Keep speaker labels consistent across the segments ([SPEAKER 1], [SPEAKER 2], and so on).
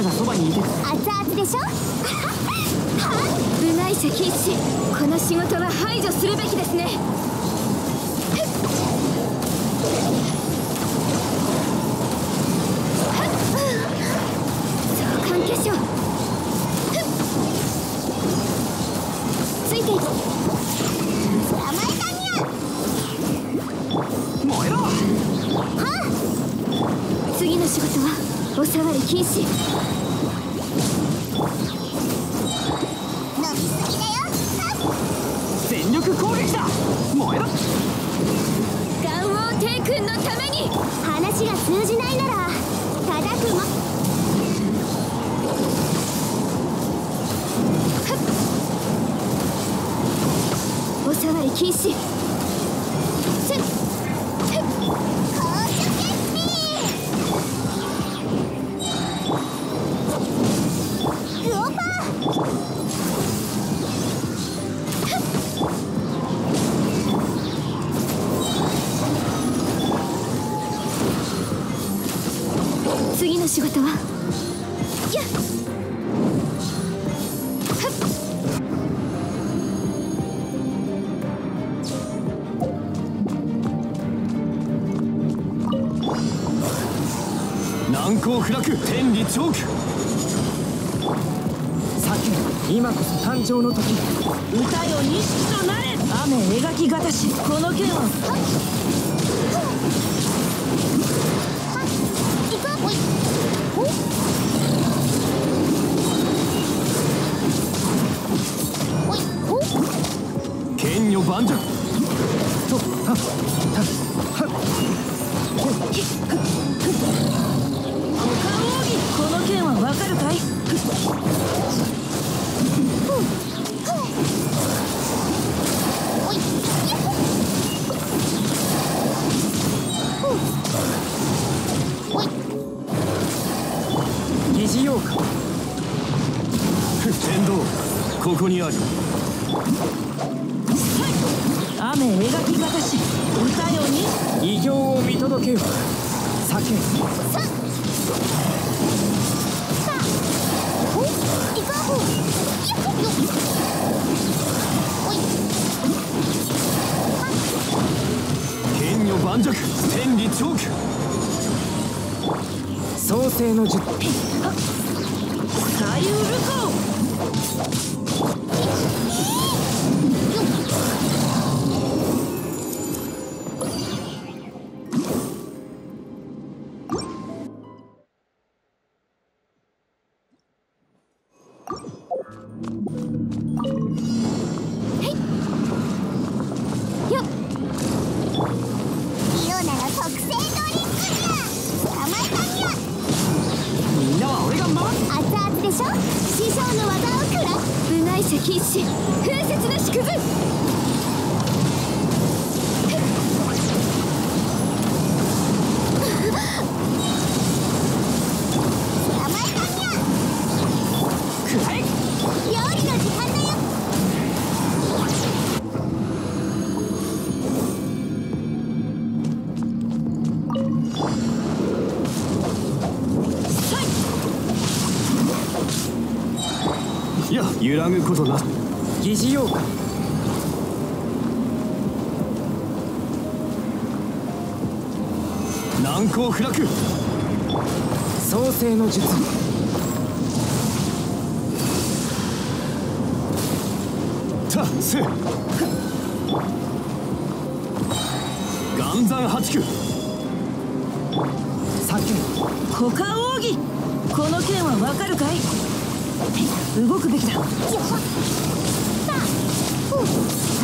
[SPEAKER 1] がそばにいて。
[SPEAKER 2] 熱々でしょ
[SPEAKER 3] 部内者禁止。この仕事は排除するべきですね。そう関係者ついていこう。
[SPEAKER 2] 捕まえたにゃ。
[SPEAKER 1] 燃えろ。
[SPEAKER 3] 次の仕事はお触り禁止。
[SPEAKER 2] 伸びすぎだよ。
[SPEAKER 1] 全力攻撃だ。燃えろ。
[SPEAKER 3] ガンオー帝君のために。
[SPEAKER 2] 話が通じないなら叩くも。
[SPEAKER 3] お触り禁止。次の仕事はやっ
[SPEAKER 1] 難攻不落。天理チョーク。今こそ誕生の時。
[SPEAKER 4] 歌よ錦となれ。雨描きがたし。この剣は
[SPEAKER 1] 剣女盤石。とはっはっ
[SPEAKER 4] この剣はわかるかい。
[SPEAKER 1] 疑似妖怪。天道ここにある。
[SPEAKER 4] 雨描きがたし。歌よに
[SPEAKER 1] 異形を見届けよ。酒。剣女盤石。天理チョーク。創世の術。
[SPEAKER 4] さゆるこ。
[SPEAKER 3] 禁止。風雪の縮図。
[SPEAKER 1] いや揺らぐことな。疑似妖怪。難攻不落。創世の術。たせ岩山八九。酒。
[SPEAKER 4] 股間奥義。この剣はわかるかい。動くべきだ。よっさあ、行こう。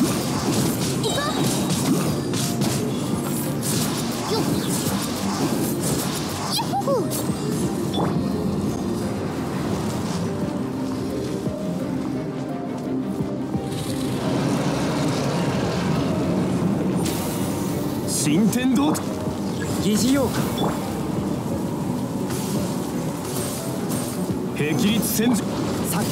[SPEAKER 4] よっよっほほ。
[SPEAKER 1] 新天道疑似妖怪。霹靂戦場。酒。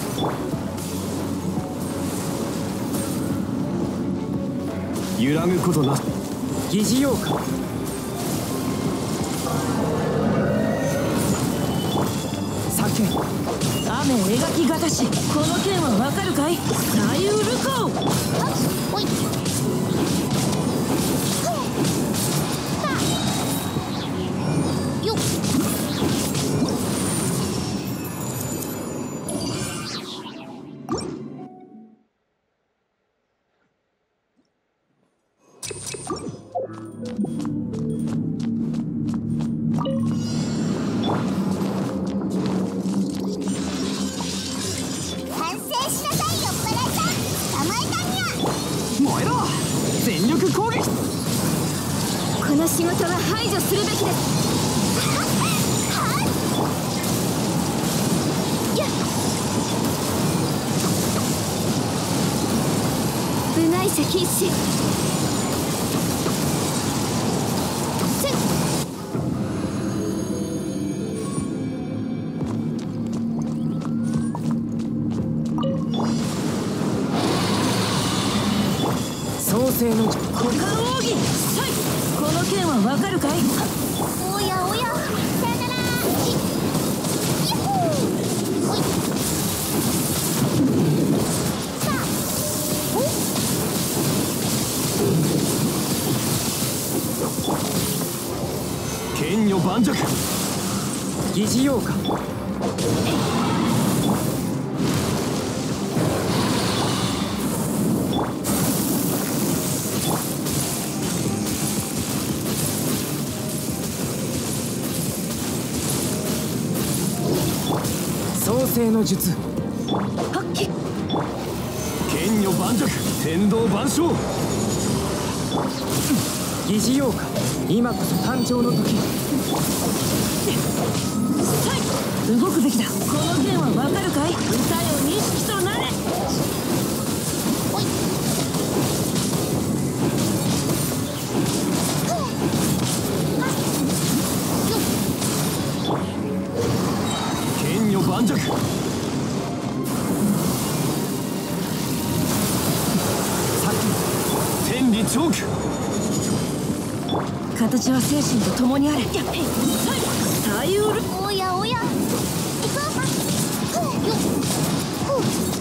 [SPEAKER 1] 揺らぐことな。疑似妖怪。酒。
[SPEAKER 4] 雨描きがたし、この剣はわかるかい？左右ルコー。
[SPEAKER 2] おい。よっ。反省しなさいよ、パラさん。捕まえたにゃ。
[SPEAKER 1] 燃えろ全力攻撃。
[SPEAKER 3] この仕事は排除するべきです。部外者禁止。
[SPEAKER 1] 創世の
[SPEAKER 4] 股間奥義。はい。この剣はわかるかい？
[SPEAKER 2] おやおや、さよなら。ヤッホー。おい。さあ。
[SPEAKER 1] 剣女盤石。疑似妖か。創世の術。
[SPEAKER 4] はっき。
[SPEAKER 1] 剣女盤石。天道万象。疑似妖か。今こそ誕生の時。
[SPEAKER 4] はい。動くべきだ。この剣はわかるかい？歌よ錦となれ。
[SPEAKER 2] おい。
[SPEAKER 1] 剣女盤石。天理チョーク。
[SPEAKER 4] 形は精神と共にあれ。はい。左右ル。
[SPEAKER 2] おやおや。行こう。よっ。ふう。